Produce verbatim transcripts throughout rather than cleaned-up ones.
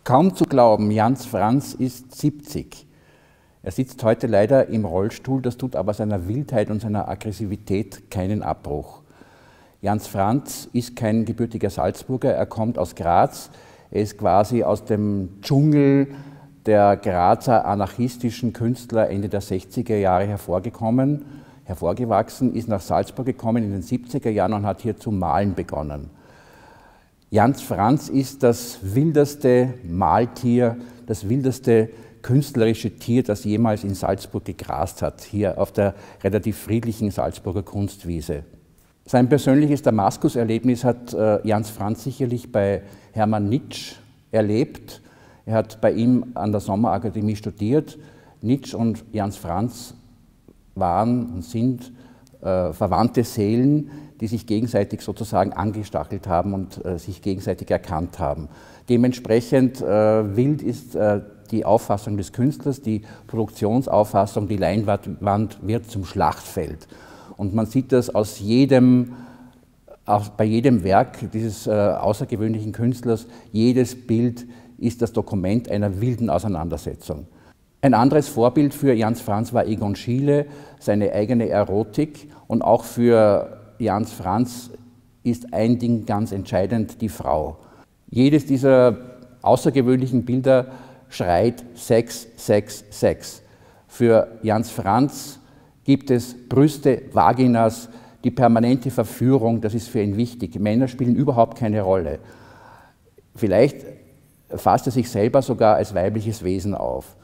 Kaum zu glauben, Jans Franz ist siebzig. Er sitzt heute leider im Rollstuhl, das tut aber seiner Wildheit und seiner Aggressivität keinen Abbruch. Jans Franz ist kein gebürtiger Salzburger, er kommt aus Graz. Er ist quasi aus dem Dschungel der Grazer anarchistischen Künstler Ende der sechziger Jahre hervorgekommen, hervorgewachsen, ist nach Salzburg gekommen in den siebziger Jahren und hat hier zu malen begonnen. Jans Franz ist das wildeste Maltier, das wildeste künstlerische Tier, das jemals in Salzburg gegrast hat, hier auf der relativ friedlichen Salzburger Kunstwiese. Sein persönliches Damaskus-Erlebnis hat äh, Jans Franz sicherlich bei Hermann Nitsch erlebt. Er hat bei ihm an der Sommerakademie studiert. Nitsch und Jans Franz waren und sind äh, verwandte Seelen, die sich gegenseitig sozusagen angestachelt haben und äh, sich gegenseitig erkannt haben. Dementsprechend äh, wild ist äh, die Auffassung des Künstlers, die Produktionsauffassung, die Leinwand wird zum Schlachtfeld. Und man sieht das aus jedem, auch bei jedem Werk dieses äh, außergewöhnlichen Künstlers, jedes Bild ist das Dokument einer wilden Auseinandersetzung. Ein anderes Vorbild für Jans Franz war Egon Schiele, seine eigene Erotik, und auch für Jans Franz ist ein Ding ganz entscheidend, die Frau. Jedes dieser außergewöhnlichen Bilder schreit Sex, Sex, Sex. Für Jans Franz gibt es Brüste, Vaginas, die permanente Verführung, das ist für ihn wichtig. Männer spielen überhaupt keine Rolle. Vielleicht fasst er sich selber sogar als weibliches Wesen auf.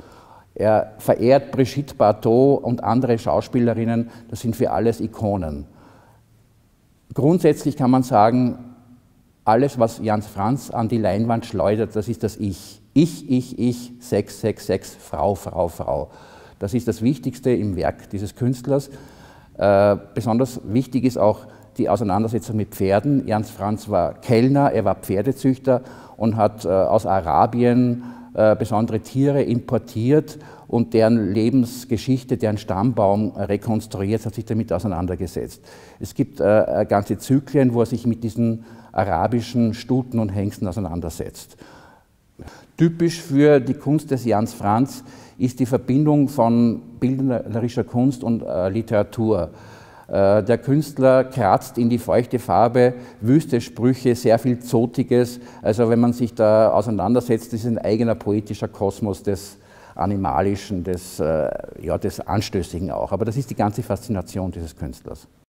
Er verehrt Brigitte Bardot und andere Schauspielerinnen, das sind für alles Ikonen. Grundsätzlich kann man sagen, alles, was Jans Franz an die Leinwand schleudert, das ist das Ich. Ich, ich, ich, Sex, Sex, Sex, Frau, Frau, Frau. Das ist das Wichtigste im Werk dieses Künstlers. Äh, besonders wichtig ist auch die Auseinandersetzung mit Pferden. Jans Franz war Kellner, er war Pferdezüchter und hat äh, aus Arabien äh, besondere Tiere importiert und deren Lebensgeschichte, deren Stammbaum rekonstruiert, hat sich damit auseinandergesetzt. Es gibt äh, ganze Zyklen, wo er sich mit diesen arabischen Stuten und Hengsten auseinandersetzt. Typisch für die Kunst des Jans Franz ist die Verbindung von bildnerischer Kunst und äh, Literatur. Äh, der Künstler kratzt in die feuchte Farbe, wüste Sprüche, sehr viel Zotiges. Also wenn man sich da auseinandersetzt, ist ein eigener poetischer Kosmos des Animalischen, des, äh, ja, des Anstößigen auch. Aber das ist die ganze Faszination dieses Künstlers.